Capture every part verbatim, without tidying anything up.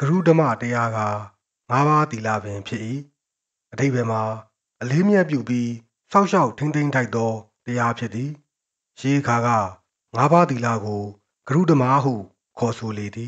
ရုဓမ္မတရားကငါးပါးသီလပင်ဖြစ်၏အဓိပ္ပာယ်မှာအလေးမြတ်ပြုပြီးစောင့်ရှောက်ထိန်းသိမ်းထိုက်သောတရားဖြစ်သည်ရှေးအခါကငါးပါးသီလကိုဂရုဓမ္မဟုခေါ်ဆိုလေသည်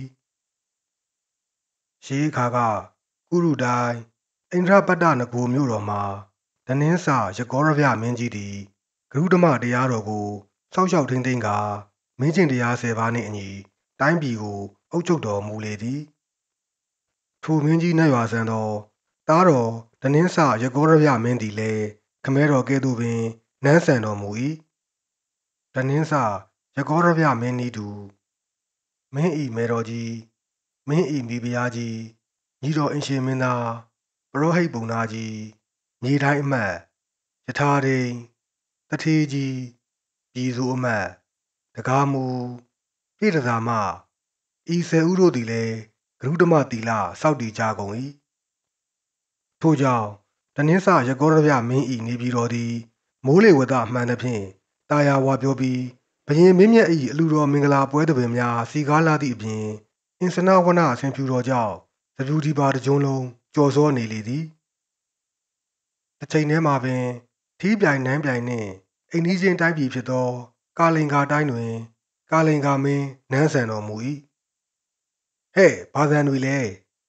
ရှေးအခါကကုရုတိုင်းအိန္ဒြပတ္တနဂိုမြို့တော်မှာဒနင်းစယကောရဗျမင်းကြီးသည်ဂရုဓမ္မတရားတော်ကိုစောင့်ရှောက်ထိန်းသိမ်းကာမင်းကျင့်တရားဆယ်ပါးနှင့်အညီတိုင်းပြည်ကိုအုပ်ချုပ်တော်မူလေသည်ထိုမင်းကြီးနတ်ရွာစံသောသားတော်ဒနင်းစယကောရဗျမင်းသည်လည်းခမဲတော်ကဲ့သို့ပင်နန်းဆန်တော်မူ၏ဒနင်းစယကောရဗျမင်းနည်းတူမင်းဤမေတော်ကြီးမင်းဤမိဖုရားကြီးညီတော်အင်ရှင်မင်းသားပရောဟိတ်ပုံသားကြီးမြေတိုင်းအမတ်ယထာဒိန်တထေးကြီးပြည်သူအမတ်တကားမူပြည်တသာမဤဆယ်ဦးတို့သည်လည်းဂရုဓမ္မသီလစောင့်တည်ကြကုန်၏ထို့ကြောင့်ဒနင်းစယကောရဗျမင်းဤနေပြည်တော်သည်မိုးလေဝသမှန်သဖြင့်တာယာဝပြောပြီးဘရင်မင်းမြတ်၏အလူတော်မင်္ဂလာပွဲသဘင်များစီကားလာသည့်အပြင်အင်စနဝနအစဉ်ဖြူတော်ကြောင့်သပြူဒီပါတကြုံလုံးကြော်စောနေလေသည်တစ်ချိန်တည်းမှာပင်ထီးပြိုင်နန်းပြိုင်နှင့်အိမ်နီးချင်းတိုင်းပြည်ဖြစ်သောကာလင်္ကာတိုင်းတွင်ကာလင်္ကာမင်းနန်းဆန်တော်မူ၏ဟဲ့ဘာသံတွေလဲ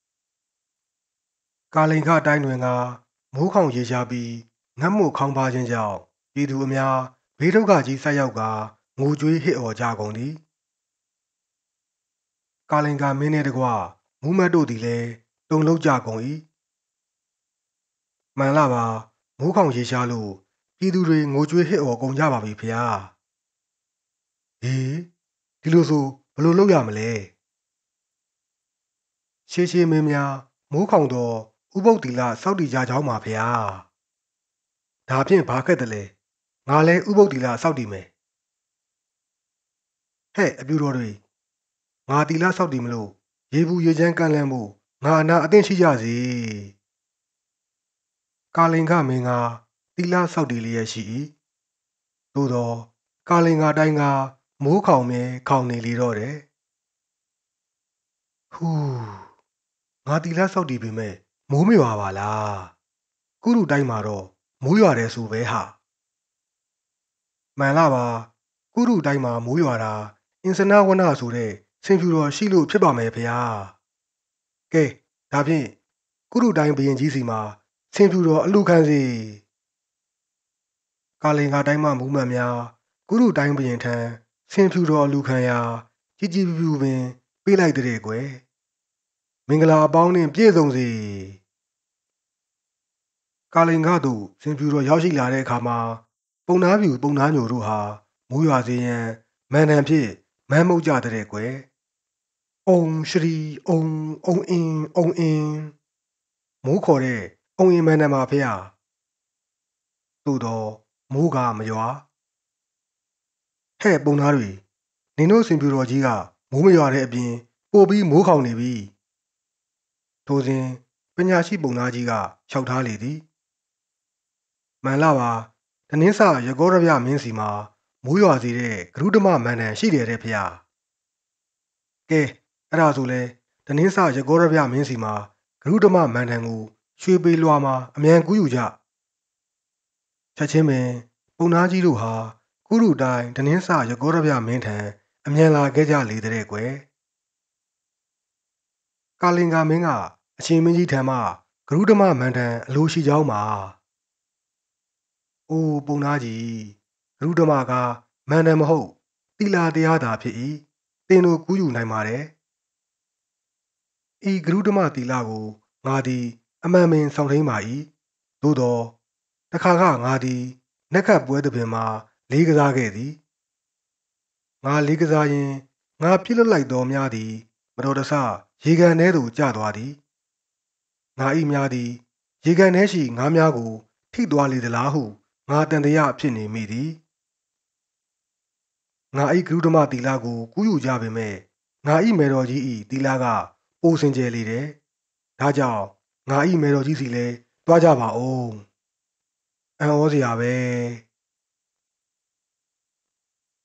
ကာလင်္ကာတိုင်းတွင်ကမိုးခေါင်ရေရှားပြီးငတ်မို့ခေါင်းပါခြင်းကြောင့်ပြည်သူအများဘေးဒုက္ခကြီးဆိုက်ရောက်ကာငိုကြွေးဟစ်အော်ကြကုန်သည်ကာလင်္ကာမင်းနှင့်တကွမူးမတ်တို့သည်လည်းတုန်လှုပ်ကြကုန်၏မှန်လားပါမိုးခေါင်ရေရှားလို့ပြည်သူတွေငိုကြွေးဟစ်အော်ကုန်ကြပါပြီဖေဟာဟေးဒီလိုဆိုဘယ်လိုလုပ်ရမလဲရှေးရှေးမင်းများမိုးခေါင်တော့ဥပုပ်တီလာစောက်တည်ကြကြောင်းပါဖေဟာဒါဖြင့်ဘာခက်တယ်လဲငါလဲဥပုပ်တီလာစောက်တည်မယ်ဟဲ့အပြူတော်တွေငါတီလာစောက်တည်မလို့ရေဘူးရေချမ်းကန့်လန့်မှုငါအနာအသင့်ရှိကြစီကာလင်္ကာမင်းကတီလာစောက်တည်လျက်ရှိ၏သို့သောကာလင်္ကာတိုင်းကမိုးခေါင်မြဲခေါင်နေလေတော့တယ်ဟူးငါတီလာစောက်တည်ပေမဲ့မိုးမရွာပါလားကုရုတိုင်းမှာတော့မိုးရွာတယ်ဆိုပဲဟာမှန်လားပါကုရုတိုင်းမှာမိုးရွာတာအင်စနဝနဆိုတဲ့ဆင်ဖြူတော်ရှိလို့ဖြစ်ပါမယ်ဗျာကဲဒါဖြင့်ကုရုတိုင်းဘရင်ကြီးစီမှာဆင်ဖြူတော်အလူခံစီကာလင်္ကာတိုင်းမှမူးမှန်များကုရုတိုင်းဘရင်ထံဆင်ဖြူတော်အလူခံရာကြီးကြီးပြူပင်ပေးလိုက်တဲ့ကွယ်မင်္ဂလာအပေါင်းနှင့်ပြည့်စုံစေကာလင်္ကာသို့ဆင်ဖြူတော်ရောက်ရှိလာတဲ့အခါမှာပုံနာပြူပုံနာညိုတို့ဟာမိုးရွာစေရန်မန်တန်ဖြင့်မန်းမှုတ်ကြတဲ့ကွယ်အုံရှရီအုံအုံအင်းအုံအင်းမိုးခေါ်တဲ့အုံအင်းမန်တန်ပါဖေဟာသို့တော့မိုးကမရွာဟဲ့ပုံသားတွေနင်တို့ဆင်ဖြူတော်ကြီးကမိုးမရွာတဲ့အပြင်ပို့ပြီးမိုးခေါင်နေပြီထိုစဉ်ပညာရှိပုံသားကြီးကလျှောက်ထားလေသည်မှန်လားပါဒနင်းစယကောရဗျမင်းစီမှာမိုးရွာစေတဲ့ဂရုဓမ္မမန်တန်ရှိတယ်တဲ့ဖေဟာကဲအဲ့ဒါဆိုလဲဒနင်းစယကောရဗျမင်းစီမှာဂရုဓမ္မမန်တန်ကိုရွှေပေလွှာမှာအမြန်ကူးယူကြချက်ချင်းပင်ပုံသားကြီးတို့ဟာကုရုတိုင်းဒနင်းစယကောရဗျမင်းထံအမြန်လာခဲ့ကြလေတဲ့ကွယ်ကာလင်္ကာမင်းကအရှင်မင်းကြီးထံမှဂရုဓမ္မမန်တန်အလိုရှိကြောင်းပါအိုးပုံသားကြီးဂရုဓမ္မကမန်တန်မဟုတ်သီလာတရားသာဖြစ်၏သင်တို့ကူးယူနိုင်ပါတယ်ဤဂရုဓမ္မသီလကိုငါသည်အမှန်ပင်ဆောင်ထိန်ပါ၏သို့သောတခါကငါသည်နက်ခတ်ပွဲသဘင်မှာလေးကစားခဲ့သည်ငါလေးကစားရင်ငါပြစ်လွတ်လိုက်သောများသည်မတော်တဆရေကန်ထဲသို့ကျသွားသည်ငါ၏များသည်ရေကန်ထဲရှိငါးများကိုထိသွားလေသလားဟုငါတန်တရားဖြစ်နေမိသည်ငါ၏ဂရုဓမ္မသီလကိုကူးယူကြပေမဲ့ငါ၏မေတော်ကြီး၏သီလကပိုစင်ကြယ်လေတယ်ဒါကြောင့်ငါ၏မေတော်ကြီးစီလဲတွားကြပါဦးအံ့ဩစရာပဲ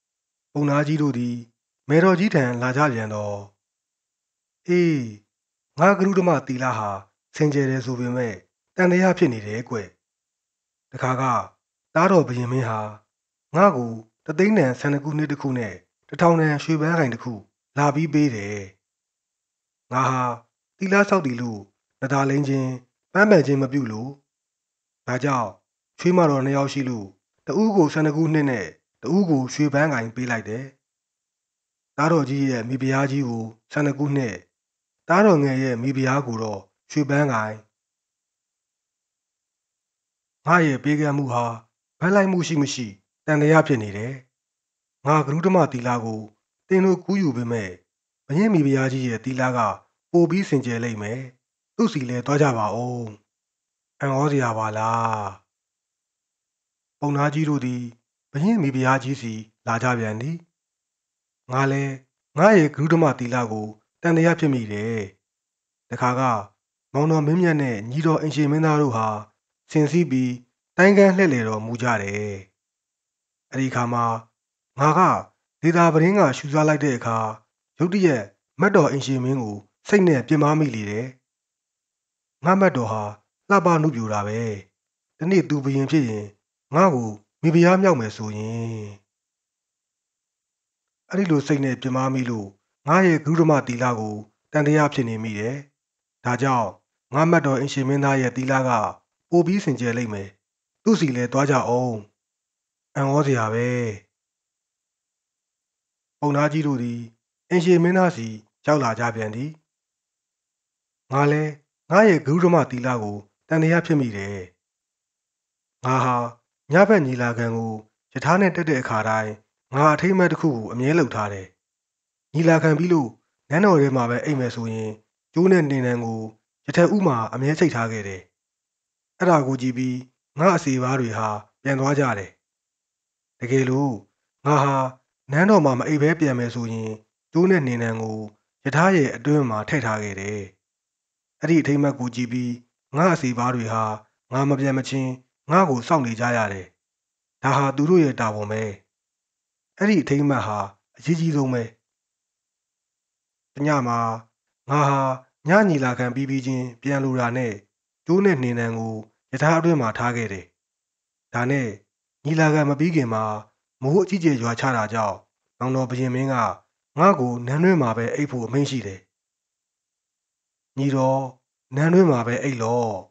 ပုံနာကြီးတို့သည်မေတော်ကြီးထံလာကြပြန်တော့အေးငါကရုဓမတီလာဟာစင်ကြယ်တယ်ဆိုပေမဲ့တန်တရားဖြစ်နေတယ်ကွတခါကတားတော်ဘရင်မင်းဟာငါ့ကိုတသိန်းတန်ဆန်တကူနှစ်တစ်ခုနဲ့တထောင်တန်ရွှေပန်းကင်တစ်ခုလာပြီးပေးတယ်ငါဟာတီလာဆောက်တီလို့နတာလိန်ချင်းပန်းပန်ချင်းမပြုတ်လို့ဒါကြောင့်ချွေးမတော်နှစ်ယောက်ရှိလို့တဦးကိုဆန်တကူနှစ်နဲ့တဦးကိုရွှေပန်းကင်ပေးလိုက်တယ်တားတော်ကြီးရဲ့မိဖုရားကြီးကိုဆန်တကူနှစ်တားတော်ငယ်ရဲ့မိဖုရားကိုတော့ရွှေပန်းကင်ငါရဲ့ပေးကမ်းမှုဟာဗတ်လိုက်မှုရှိမရှိတန်တရားဖြစ်နေတယ်ငါကရုဓမတီလာကိုတင်လို့ကူးယူပေမဲ့ဘရင်မိဖုရားကြီးရဲ့တီလာကပိုပြီးစင်ကြယ်လိမ့်မယ်သူ့စီလဲသွားကြပါဦးအံ့ဩစရာပါလားပုံနာကြီးတို့သည်ဘရင်မိဖုရားကြီးစီလာကြပြန်သည်ငါလဲငါရဲ့ကရုဓမတီလာကိုတန်တရားဖြစ်မိတယ်တခါကမောင်တော်မင်းမြတ်နဲ့ညီတော်အင်ရှင်မင်းသားတို့ဟာဆင်စည်းပြီးတိုင်းကန်းလှည့်လည်တော်မူကြတယ်အဲ့ဒီခါမှာငါကဒေတာပရင်းကရှူစားလိုက်တဲ့အခါရုတ်တရက်မတ်တော်အင်ရှင်မင်းကိုစိတ်နဲ့ပြင်မာမိလေတယ်ငါမတ်တော်ဟာလှပနုပြူတာပဲဒီနေ့သူဘရင်ဖြစ်ရင်ငါ့ကိုမိဖုရားမြောက်မယ်ဆိုရင်အဲ့ဒီလိုစိတ်နဲ့ပြင်မာမိလို့ငါရဲ့ကရုဓမတီလာကိုတန်တရားဖြစ်နေမိတယ်ဒါကြောင့်ငါမတ်တော်အင်ရှင်မင်းသားရဲ့တီလာကပိုပြီးစင်ကြယ်လိမ့်မယ်သူ့စီလဲသွားကြအောင်အံ့ဩစရာပဲပုံနာကြီးတို့သည်အင်ရှင်မင်းသားစီရောက်လာကြပြန်သည်ငါလဲငါရဲ့ကရုဓမတီလာကိုတန်တရားဖြစ်မိတယ်ငါဟာညဘက်ညီလာခံကိုယထာနဲ့တက်တဲ့အခါတိုင်းငါအထိမ်းအမှတ်တစ်ခုကိုအမြဲလုပ်ထားတယ်ညီလာခံပြီးလို့နန်းတော်ထဲမှာပဲအိမ်မယ်ဆိုရင်ကျိုးနဲ့နေနံကိုယထဥမှာအမြဲချိတ်ထားခဲ့တယ်အဲ့ဒါကိုကြည့်ပြီးငါအစီပါးတွေဟာပြန်သွားကြတယ်တကယ်လို့ငါဟာနန်းတော်မှာမအိပ်ဘဲပြန်မယ်ဆိုရင်ကျိုးနဲ့နေနံကိုယထာရဲ့အတွင်းမှာထည့်ထားခဲ့တယ်အဲ့ဒီအထိမ်းအမှတ်ကိုကြည့်ပြီးငါအစီပါးတွေဟာငါမပြန်မချင်းငါ့ကိုစောင့်နေကြရတယ်ဒါဟာသူတို့ရဲ့တာဝန်ပဲအဲ့ဒီအထိမ်းအမှတ်ဟာအရေးကြီးဆုံးပဲတညမှာငါဟာညညီလာခံပြီးပြီးချင်းပြန်လိုတာနဲ့ကျိုးနဲ့နေနံကိုယထာအတွင်းမှာထားခဲ့တယ်ဒါနဲ့ညီလာခံမပြီးခင်မှာမိုးအကြီးကျယ်ရွာချတာကြောင့်နောင်တော်ဘုရင်မင်းကငါ့ကိုနန်းတွင်းမှာပဲအိပ်ဖို့အမိန့်ရှိတယ်ညီတော်နန်းတွင်းမှာပဲအိပ်လော့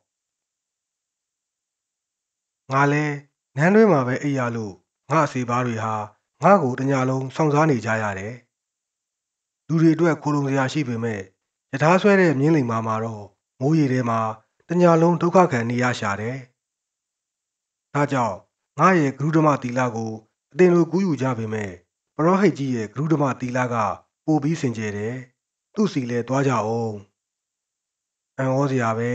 ငါလဲနန်းတွင်းမှာပဲအိပ်ရလို့ငါအစီပါးတွေဟာငါ့ကိုတညလုံးစောင့်စားနေကြရတယ်လူတွေအတွက်ခိုးလုံစရာရှိပေမဲ့ယထာဆွဲတဲ့မြင်းလိမ်မာမှာတော့မိုးရေထဲမှာတညလုံးဒုက္ခခံနေရရှာတယ်ဒါကြောင့်ငါရဲ့ကရုဓမတီလာကိုအတင်လိုကူးယူကြပေမဲ့ပရောဟိတ်ကြီးရဲ့ကရုဓမတီလာကပိုပြီးစင်ကြယ်တယ်သူ့စီလဲသွားကြအောင်အံ့ဩစရာပဲ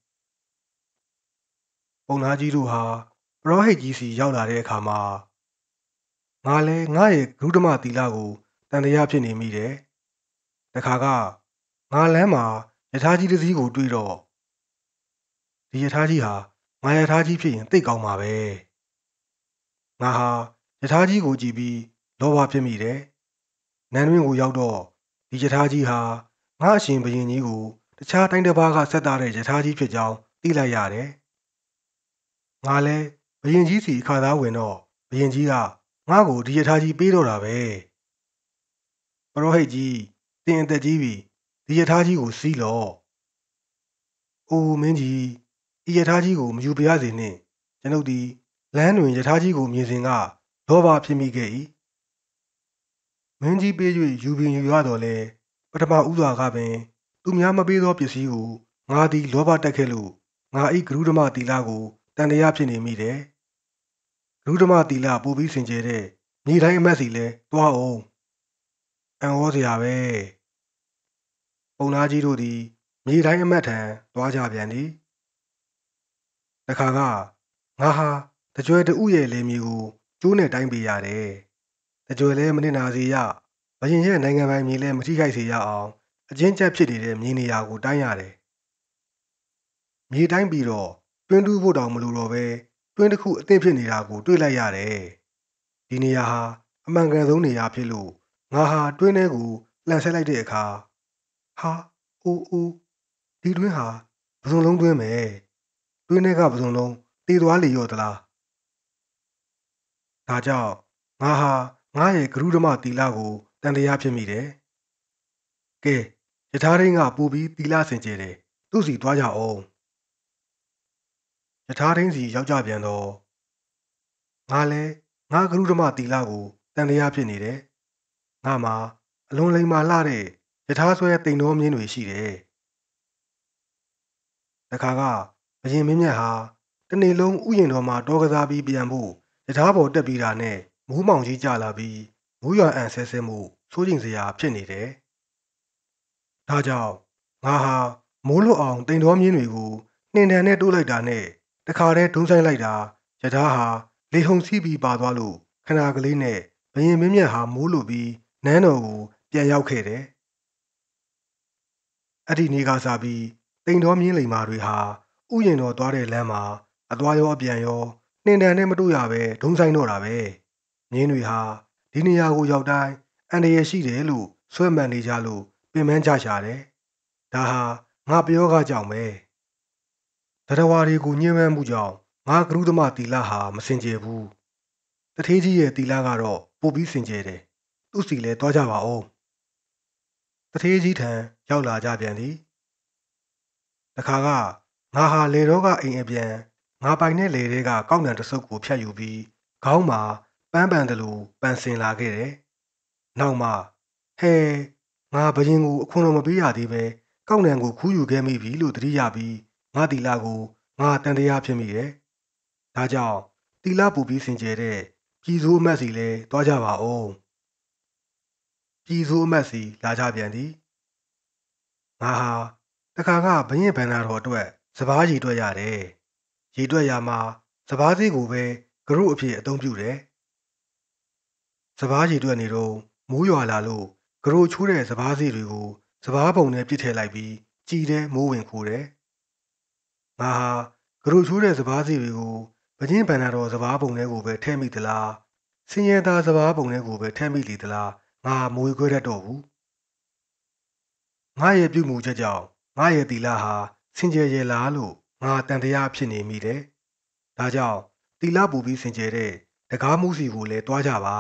ပုံနာကြီးတို့ဟာပရောဟိတ်ကြီးစီရောက်လာတဲ့အခါမှာငါလဲငါရဲ့ကရုဓမတီလာကိုတန်တရားဖြစ်နေမိတယ်တခါကငါလမ်းမှာယထာကြီးတစ်စီးကိုတွေ့တော့ဒီယထာကြီးဟာငါယထာကြီးဖြစ်ရင်သိကောင်းမှာပဲငါဟာယထာကြီးကိုကြည့်ပြီးလောဘဖြစ်မိတယ်နန်းတွင်းကိုရောက်တော့ဒီယထာကြီးဟာငါအရှင်ဘုရင်ကြီးကိုတခြားတိုင်းတစ်ပါးကဆက်သားတဲ့ယထာကြီးဖြစ်ကြောင်းသိလိုက်ရတယ်ငါလဲဘုရင်ကြီးစီအခါသားဝင်တော့ဘုရင်ကြီးကငါ့ကိုဒီယထာကြီးပေးတော့တာပဲပရောဟိတ်ကြီးတင်အသက်ကြီးပြီဒီယထာကြီးကိုစီးလော့အိုးမင်းကြီးဤယထာကြီးကိုမယူပြရစေနှင့်ကျွန်ုပ်ဒီလမ်းတွင်ယထာကြီးကိုမြင်စဉ်ကလောဘဖြစ်မိခဲ့၏မင်းကြီးပေး၍ယူပင်ယူရတော့လဲပထမဦးစွာကပင်သူများမပေးသောပစ္စည်းကိုငါသည်လောဘတက်ခဲ့လို့ငါဤကရုဓမတီလာကိုတန်တရားဖြစ်နေမိတယ်ကရုဓမတီလာပို့ပြီးစင်ကြယ်တဲ့မြေတိုင်းအမတ်စီလဲတွားအောင်အံ့ဩစရာပဲပုံနာကြီးတို့သည်မြေတိုင်းအမတ်ထံတွားကြပြန်သည်တခါကငါဟာတကြွယ်တူရဲ့လေမြေကိုကျိုးနဲ့တိုင်းပေးရတယ်တကြွယ်လဲမနစ်နာစေရဘရင်ရဲ့နိုင်ငံပိုင်မြေလဲမထိခိုက်စေရအောင်အချင်းကျပ်ဖြစ်နေတဲ့မြေနေရာကိုတိုင်းရတယ်မြေတိုင်းပြီးတော့တွင်းတူးဖို့တောင်မလိုတော့ပဲတွင်းတစ်ခုအသင့်ဖြစ်နေတာကိုတွေ့လိုက်ရတယ်ဒီနေရာဟာအမှန်ကန်ဆုံးနေရာဖြစ်လို့ငါဟာတွင်းထဲကိုလှန်ဆက်လိုက်တဲ့အခါဟာအိုးအိုးဒီတွင်းဟာပစုံလုံးတွင်းမယ်တွင်းထဲကပစုံလုံးတည်သွားလေရော့သလားဒါကြောင့်ငါဟာငါရဲ့ဂရုဓမတီလကိုတန်တရားဖြစ်မိတယ်ကဲယထာရင်းကပူပြီးတီလစင်ကြယ်တယ်သူ့စီသွားကြအောင်ယထာရင်းစီရောက်ကြပြန်တော့ငါလဲငါဂရုဓမတီလကိုတန်တရားဖြစ်နေတယ်ငါမှာအလွန်လိမ္မာလှတဲ့ယထာဆွဲတိမ်တော်မြင်းတွေရှိတယ်တခါကဘရင်မင်းမြတ်ဟာတနေ့လုံးဥယျာဉ်တော်မှာတောကစားပြီးပြန်ဖို့ယထာပေါ်တက်ပြီးတာနဲ့မိုးမောင်ကြီးကျလာပြီးမိုးရွာအံဆဲဆဲမှုစိုးကျင်စရာဖြစ်နေတယ်ဒါကြောင့်ငါဟာမိုးလွတ်အောင်တိမ်တော်မြင်းတွေကိုနှင်တံနဲ့တိုးလိုက်တာနဲ့တခါတည်းဒုံးဆိုင်လိုက်တာယထာဟာလေဟုန်စီးပြီးပါသွားလို့ခဏကလေးနဲ့ဘရင်မင်းမြတ်ဟာမိုးလွတ်ပြီးနန်းတော်ကိုပြန်ရောက်ခဲ့တယ်အဲ့ဒီနေ့ကစားပြီးတိမ်တော်မြင်းလိမ္မာတွေဟာဥယျာဉ်တော်သွားတဲ့လမ်းမှာအသွားရောအပြန်ရောနှင်တံနဲ့မတို့ရပဲဒုံးဆိုင်တော့တာပဲမြင်းတွေဟာဒီနေရာကိုရောက်တိုင်းအန္တရာယ်ရှိတယ်လို့ဆွဲမှန်နေကြလို့ပင်ပန်းကြရှာတယ်ဒါဟာငါပြောကားကြောင့်ပဲတရဝါတွေကိုညှဉ်းပန်းမှုကြောင့်ငါကရုသမတီလာဟာမစင်ကြယ်ဘူးတထေးကြီးရဲ့တီလာကတော့ပို့ပြီးစင်ကြယ်တယ်သူ့စီလဲသွားကြပါဦးတထေးကြီးထံရောက်လာကြပြန်သည်တခါကငါဟာလေတော့ကအိမ်အပြန်ငါပိုင်တဲ့လေတွေကကောက်နံတဆုပ်ကိုဖြတ်ယူပြီးခေါင်းမှာပန်းပန်တယ်လို့ပန်ဆင်လာခဲ့တယ်နောက်မှဟဲငါဘရင်ကိုအခွန်တော်မပေးရသေးပဲကောက်နံကိုခူးယူခဲ့မိပြီလို့သတိရပြီးငါတီလာကိုငါတန်တရားဖြစ်မိတယ်ဒါကြောင့်တီလာပူပြီးစင်ကြယ်တဲ့ပြည်စိုးအမတ်စီလဲသွားကြပါဦးပြည်စိုးအမတ်စီလာကြပြန်သည်ငါဟာတခါကဘရင်ဗန္နာတော်အတွက်စပားရည်တွက်ရတယ်ရည်တွက်ရမှာစပားသေးကိုပဲဂရုအဖြစ်အသုံးပြုတယ်စပားရည်တွက်နေတော့မိုးရွာလာလို့ဂရုချိုးတဲ့စပားစီတွေကိုစပားပုံနဲ့ပြစ်ထည့်လိုက်ပြီးကြည်တဲ့မိုးဝင်ခိုးတယ်ငါဟာဂရုချိုးတဲ့စပားစီတွေကိုဘရင်ဗန္နာတော်စပားပုံထဲကိုပဲထည့်မိသလားစင်ရသားစပားပုံထဲကိုပဲထည့်မိလေသလားငါမွေခွဲတတ်တော့ဘူးငါရဲ့ပြုမှုချက်ကြောင့်ငါရဲ့တီလာဟာစင်ကြယ်ရလားလို့ငါတန်တရားဖြစ်နေမိတယ်။ဒါကြောင့်တီလာပူပြီးစင်ကြယ်တဲ့တကားမှုစီကိုလည်းတွားကြပါ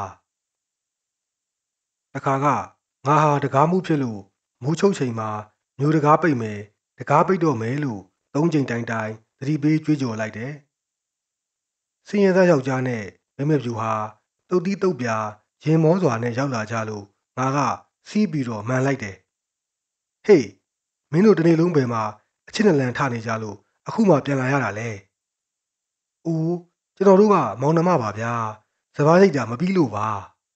။တခါကငါဟာတကားမှုဖြစ်လို့မူးချုပ်ချိန်မှာမျိုးတကားပိတ်မယ်တကားပိတ်တော့မယ်လို့သုံးချိန်တိုင်းတိုင်းသတိပေးကြွေးကြော်လိုက်တယ်။စင်ရသားယောက်ျားနဲ့မမေဖြူဟာတုတ်တီးတုတ်ပြာရင်မောစွာနဲ့ရောက်လာကြလို့ငါကစီးပြီးတော့မှန်လိုက်တယ်။ဟေးမင်းတို့တနေ့လုံးပဲမှာအချစ်နလန်ထနေကြလို့အခုမှပြန်လာရတာလေ။အိုးကျွန်တော်တို့ကမောင်နှမပါဗျာ။စပားစိတ်တာမပြီးလို့ပါ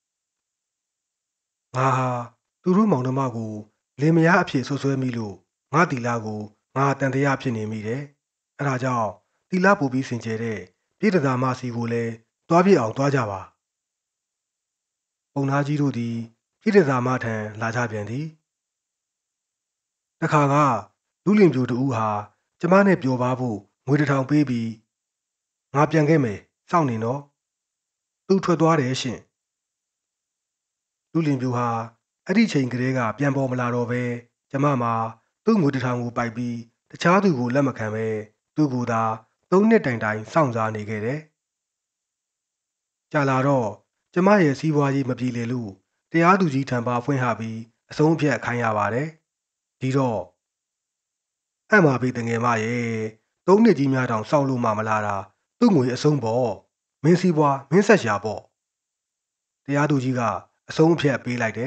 ။ငါဟာသူတို့မောင်နှမကိုလင်မယားအဖြစ်ဆွဆွဲမိလို့ငါတီလာကိုငါတန်တရားဖြစ်နေမိတယ်။အဲဒါကြောင့်တီလာပူပြီးစင်ကြယ်တဲ့ပြည်တသာမစီကိုလည်းတွားပြစ်အောင်တွားကြပါ။ပုံသားကြီးတို့သည်ပြည်တသာမထံလာကြပြန်သည်။တခါကလူလင်ပြူတူဟာကျမနဲ့ပျော်ပါဖို့ငွေတစ်ထောင်ပေးပြီးငါပြန်ခဲ့မယ်စောင့်နေတော့သူထွက်သွားတယ်ရှင်လူလင်ပြူဟာအဲ့ဒီချိန်ကလေးကပြန်ပေါ်မလာတော့ပဲကျမမှာသူ့ငွေတစ်ထောင်ကိုပိုက်ပြီးတခြားသူကိုလက်မခံပဲသူ့ကိုယ်သာသုံးနှစ်တိုင်တိုင်စောင့်စားနေခဲ့တယ်ကြာလာတော့ကျမရဲ့စီးပွားရေးမပြေလည်လို့တရားသူကြီးထံပါဖွင့်ဟပြီးအဆုံးအဖြတ်ခိုင်းရပါတယ်ဒီတော့အမှပေးတငယ်မရဲ့သုံးနှစ်ကြီးများတောင်စောင့်လို့မှမလာတာသူ့ငွေအဆုံးပေါ့မင်းစည်းပွားမင်းဆက်ရှာပေါ့တရားသူကြီးကအဆုံးအဖြတ်ပေးလိုက်တယ်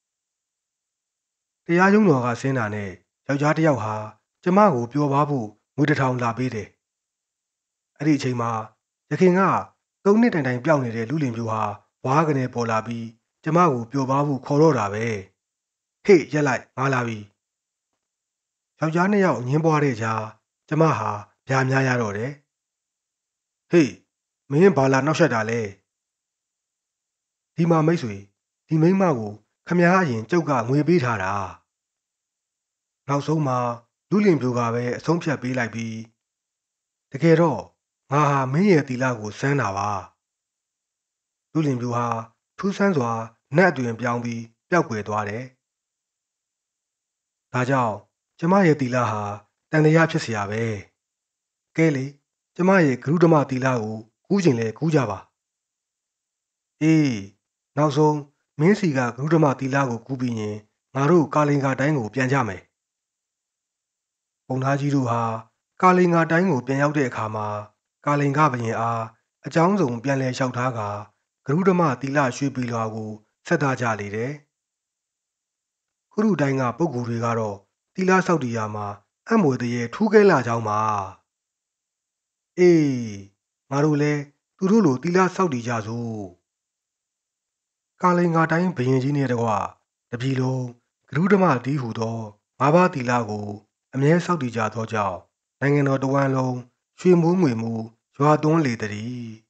တရားရုံးတော်ကဆင်းတာနဲ့ယောက်ျားတစ်ယောက်ဟာကျမကိုပျော်ပါဖို့ငွေတစ်ထောင်လာပေးတယ်အဲ့ဒီအချိန်မှာရခင်ကသုံးနှစ်တိုင်တိုင်ပြောင်းနေတဲ့လူလင်ပြူဟာဝါးကနေပေါ်လာပြီးကျမကိုပျော်ပါဖို့ခေါ်တော့တာပဲဟေ့ရက်လိုက်ငါလာပြီယောက်ျားနှစ်ယောက်ညင်းပွားတဲ့ကြားကျမဟာဗျာများရတော့တယ်ဟေးမင်းဘာလာနှောက်ယှက်တာလဲဒီမှာမိတ်ဆွေဒီမိန်းမကိုခမားအရင်ကျုပ်ကငွေပေးထားတာနောက်ဆုံးမှာလူလင်ပြိုကပဲအဆုံးဖြတ်ပေးလိုက်ပြီးတကယ်တော့ငါဟာမင်းရဲ့တီလာကိုစမ်းတာပါလူလင်ပြိုဟာထူးဆန်းစွာနတ်အတွင်ပြောင်းပြီးပျောက်ကွယ်သွားတယ်ဒါကြောင့်ကျမရဲ့တီလာဟာတန်တရားဖြစ်เสียပဲကဲလေကျမရဲ့ဂရုဓမ္မသီလကိုကူးကျင်လဲကူးကြပါအေးနောက်ဆုံးမင်းစီကဂရုဓမ္မသီလကိုကူးပြီးရင်ငါတို့ကာလင်္ကာတိုင်းကိုပြန်ကြမယ်ပုံသားကြီးတို့ဟာကာလင်္ကာတိုင်းကိုပြန်ရောက်တဲ့အခါမှာကာလင်္ကာဘုရင်အားအကြောင်းစုံပြန်လည်လျှောက်ထားကာဂရုဓမ္မသီလရွှေပြည်လွာကိုဆက်သားကြလေတယ်ခရုတိုင်းကပုဂ္ဂိုလ်တွေကတော့သီလဆောက်တည်ရာမှာအံ့မွေတရေထူးခဲလာကြောင်းပါအေးငါတို့လည်းသူတို့လိုသီလဆောက်တည်ကြစို့ကာလင်္ကာတိုင်းဘုရင်ကြီးနှင့်တကွတပြည်လုံးဂရုဓမ္မတည်းဟူသောငါးပါးသီလကိုအမြဲဆောက်တည်ကြသောကြောင့်နိုင်ငံတော်တစ်ဝန်းလုံးရွှေမိုးငွေမိုးရွာသွန်းလေသည်